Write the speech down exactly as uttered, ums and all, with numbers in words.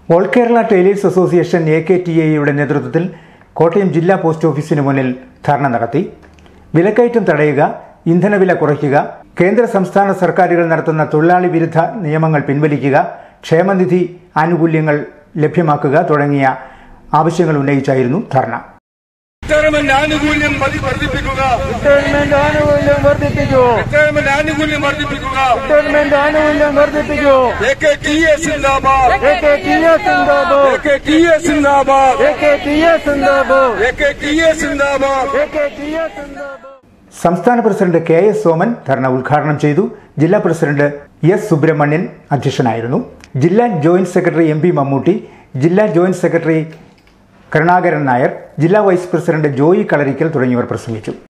All Kerala tailors association A K T എയുടെ നേതൃത്വത്തിൽ കോട്ടയം ജില്ലാ പോസ്റ്റ് ഓഫീസിന് മുന്നിൽ ധർണ നടത്തി. വിലക്കയറ്റം തടയുക, ഇന്ധനവില കുറയ്ക്കുക, കേന്ദ്ര സംസ്ഥാന സർക്കാരുകൾ നടത്തുന്ന തൊഴിലാളി വിരുദ്ധ നിയമങ്ങൾ പിൻവലിക്കുക, ക്ഷേമനിധി ആനുകൂല്യങ്ങൾ ലഭ്യമാക്കുക തുടങ്ങിയ ആവശ്യങ്ങൾ ഉന്നയിച്ചായിരുന്നു ധർണ. റിട്ടയർമെന്റ് ആനുകൂല്യം വർദ്ധിപ്പിക്കുക, റിട്ടയർമെന്റ് ആനുകൂല്യം വർദ്ധിപ്പിക്കൂ, റിട്ടയർമെന്റ് ആനുകൂല്യം വർദ്ധിപ്പിക്കുക, റിട്ടയർമെന്റ് ആനുകൂല്യം വർദ്ധിപ്പിക്കൂ. എ കെ ടി എ സിന്ദാബാദ്, എ കെ ടി എ സിന്ദാബാദ്, എ കെ ടി എ സിന്ദാബാദ്, എ കെ ടി എ സിന്ദാബാദ്, എ കെ ടി എ സിന്ദാബാദ്, എ കെ ടി എ സിന്ദാബാദ്. സംസ്ഥാന president K S Soman dharna ഉദ്ഘാടനം ചെയ്തു. ജില്ലാ പ്രസിഡന്റ് എസ് സുബ്രഹ്മണ്യൻ അധ്യക്ഷനായിരുന്നു. ജില്ലാ joint secretary M P Mammootty, ജില്ലാ ജോയിന്റ് സെക്രട്ടറി കരുണാകരൻ നായർ, ജില്ലാ വൈസ് പ്രസിഡന്റ് ജോയി കളരിക്കൽ തുടങ്ങിയവർ പ്രസംഗിച്ചു.